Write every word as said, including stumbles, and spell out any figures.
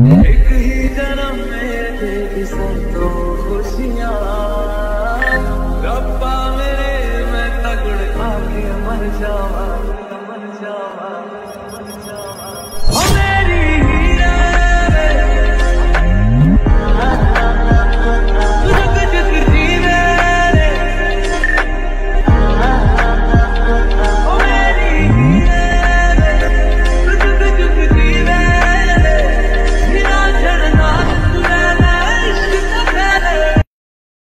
एक ही जन्म में थे सब तो खुशियाँ, रब्बा मेरे मैं तगड़ खा के मर जावा, मर जावा।